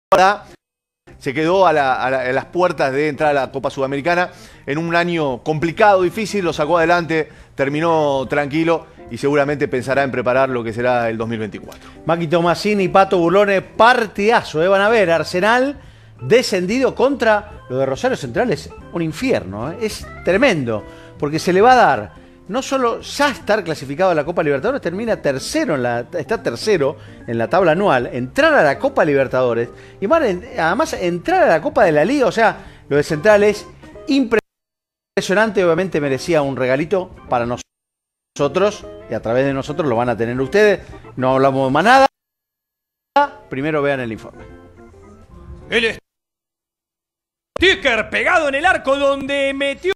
se quedó a las puertas de entrar a la Copa Sudamericana en un año complicado, difícil, lo sacó adelante, terminó tranquilo y seguramente pensará en preparar lo que será el 2024. Maki Tomasini y Pato Burlone, partidazo, van a ver, Arsenal descendido contra lo de Rosario Central, es un infierno, es tremendo, porque se le va a dar, no solo ya estar clasificado a la Copa Libertadores, termina tercero, está tercero en la tabla anual, entrar a la Copa Libertadores y además entrar a la Copa de la Liga, o sea, lo de Central es impresionante, obviamente merecía un regalito para nosotros y a través de nosotros lo van a tener ustedes, no hablamos más nada, primero vean el informe. El sticker pegado en el arco donde metió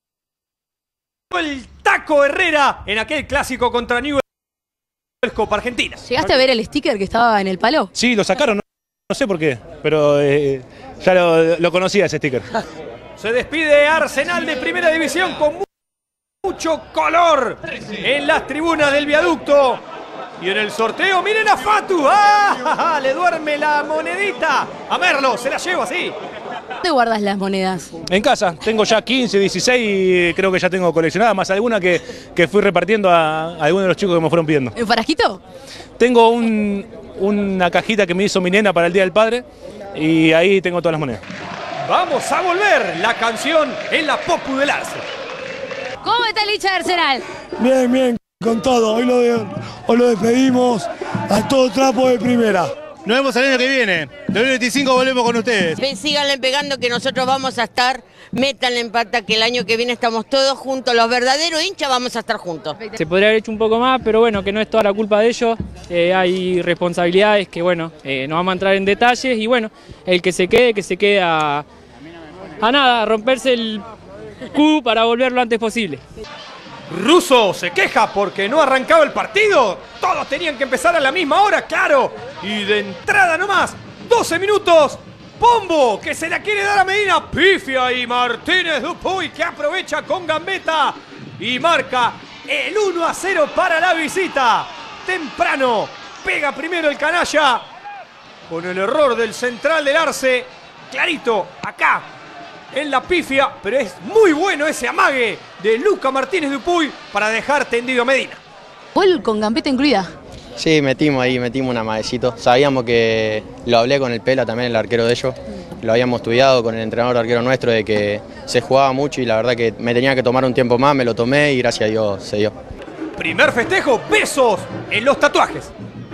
el Taco Herrera en aquel clásico contra Newell's Copa Argentina. ¿Llegaste a ver el sticker que estaba en el palo? Sí, lo sacaron, no sé por qué, pero ya lo conocía ese sticker. Se despide Arsenal de Primera División con mucho color en las tribunas del viaducto. Y en el sorteo, miren a Fatu. ¡Ah! Le duerme la monedita. A Merlo, se la llevo así. ¿Dónde guardas las monedas? En casa, tengo ya 15, 16, creo que ya tengo coleccionadas, más alguna que fui repartiendo a algunos de los chicos que me fueron pidiendo. ¿En frasquito? Tengo una cajita que me hizo mi nena para el Día del Padre y ahí tengo todas las monedas. Vamos a volver. La canción en la Popu del Arce. ¿Cómo está el hincha de Arsenal? Bien, bien, con todo. Hoy lo despedimos a todo trapo de primera. Nos vemos el año que viene. 2025 volvemos con ustedes. Síganle pegando que nosotros vamos a estar, métanle en pata que el año que viene estamos todos juntos, los verdaderos hinchas vamos a estar juntos. Se podría haber hecho un poco más, pero bueno, que no es toda la culpa de ellos, hay responsabilidades que bueno, no vamos a entrar en detalles y bueno, el que se quede a nada, a romperse el Q para volver lo antes posible. Russo se queja porque no arrancaba el partido. Todos tenían que empezar a la misma hora, claro. Y de entrada nomás, 12 minutos. Pombo, que se la quiere dar a Medina. Pifia y Martínez Dupuy, que aprovecha con gambeta. Y marca el 1-0 para la visita. Temprano, pega primero el canalla. Con el error del central del Arce. Clarito, acá. En la pifia, pero es muy bueno ese amague de Luca Martínez Dupuy para dejar tendido a Medina. ¿Gol con gambeta incluida? Sí, metimos un amaguecito. Sabíamos que lo hablé con el Pela también, el arquero de ellos. Lo habíamos estudiado con el entrenador arquero nuestro de que se jugaba mucho y la verdad que me tenía que tomar un tiempo más, me lo tomé y gracias a Dios se dio. Primer festejo, besos en los tatuajes.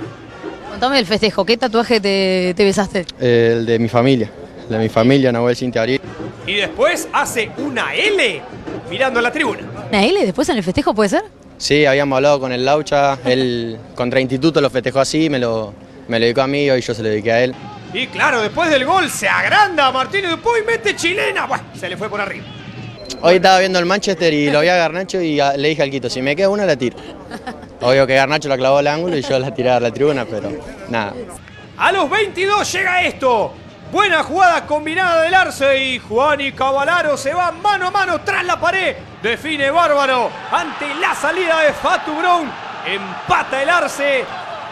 Contame el festejo, ¿qué tatuaje te besaste? El de mi familia. De mi familia, Nahuel Cintia Abril. Y después hace una L mirando a la tribuna. ¿Una L después en el festejo puede ser? Sí, habíamos hablado con el Laucha, él contra Instituto lo festejó así, me lo dedicó a mí y hoy yo se lo dediqué a él. Y claro, después del gol se agranda Martínez Dupuy, mete chilena, bueno, se le fue por arriba. Hoy estaba viendo el Manchester y lo vi a Garnacho y le dije al Quito, si me queda una la tiro. Obvio que Garnacho la clavó al ángulo y yo la tiré a la tribuna, pero nada. A los 22 llega esto. Buena jugada combinada del Arce y Juan y Cavalaro se van mano a mano tras la pared. Define bárbaro ante la salida de Fatu Brown. Empata el Arce.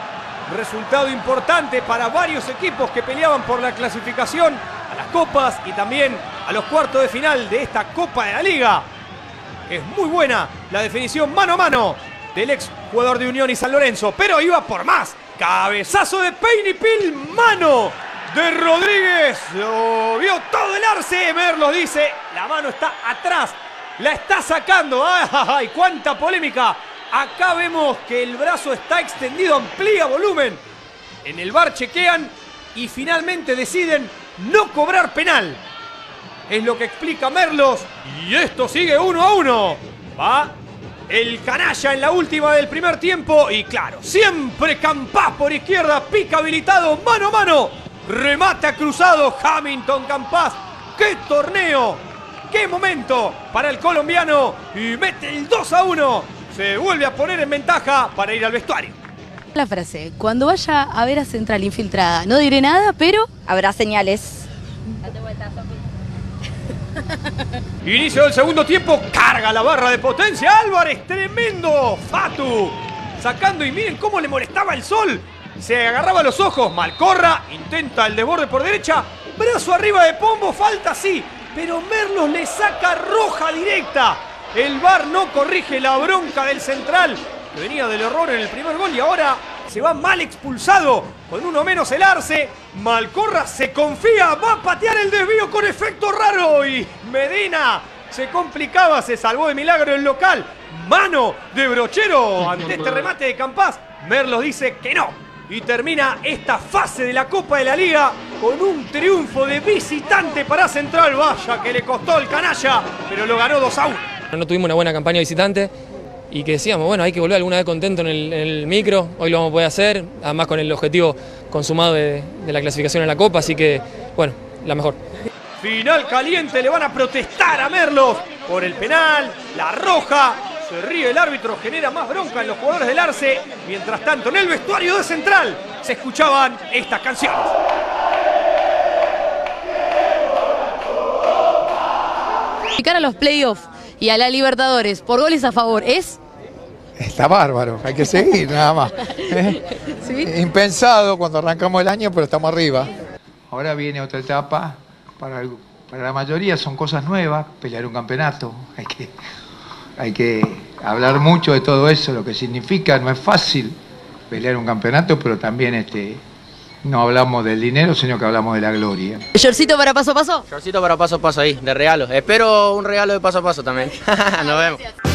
Resultado importante para varios equipos que peleaban por la clasificación a las copas y también a los cuartos de final de esta Copa de la Liga. Es muy buena la definición mano a mano del ex jugador de Unión y San Lorenzo, pero iba por más. Cabezazo de Peinipil, mano de Rodríguez, lo vio todo el Arce. Merlos dice, la mano está atrás, la está sacando. ¡Ay, cuánta polémica! Acá vemos que el brazo está extendido, amplía volumen. En el VAR chequean y finalmente deciden no cobrar penal. Es lo que explica Merlos. Y esto sigue 1-1. Va el canalla en la última del primer tiempo. Y claro, siempre Campás por izquierda, pica habilitado, mano a mano. Remata cruzado Hamilton Campás. ¡Qué torneo! ¡Qué momento para el colombiano! Y mete el 2-1. Se vuelve a poner en ventaja para ir al vestuario. La frase, cuando vaya a ver a Central infiltrada, no diré nada, pero habrá señales. Date vuelta, Sofi. Inicio del segundo tiempo, carga la barra de potencia Álvarez, tremendo Fatu. Sacando y miren cómo le molestaba el sol. se agarraba los ojos. Malcorra intenta el desborde por derecha. Brazo arriba de Pombo, falta sí. Pero Merlos le saca roja directa. El VAR no corrige la bronca del central, que venía del error en el primer gol y ahora se va mal expulsado. Con uno menos el Arce. Malcorra se confía, va a patear el desvío con efecto raro. Y Medina se complicaba, se salvó de milagro el local. Mano de Brochero ante este remate de Campás. Merlos dice que no. Y termina esta fase de la Copa de la Liga con un triunfo de visitante para Central. Vaya que le costó el canalla, pero lo ganó 2-1. No tuvimos una buena campaña visitante y que decíamos, bueno, hay que volver alguna vez contento en el micro. Hoy lo vamos a poder hacer, además con el objetivo consumado de la clasificación en la Copa, así que, bueno, la mejor. Final caliente, le van a protestar a Merlos por el penal, la roja. Se ríe el árbitro, genera más bronca en los jugadores del Arce. Mientras tanto, en el vestuario de Central se escuchaban estas canciones. Clasificar a los playoffs y a la Libertadores por goles a favor es... Está bárbaro, hay que seguir nada más. ¿Sí? Impensado cuando arrancamos el año, pero estamos arriba. Ahora viene otra etapa, para la mayoría son cosas nuevas, pelear un campeonato. Hay que hablar mucho de todo eso, lo que significa, no es fácil pelear un campeonato, pero también no hablamos del dinero, sino que hablamos de la gloria. ¿Shortcito para paso a paso? Shortcito para paso a paso ahí, de regalo. Espero un regalo de paso a paso también. Nos vemos.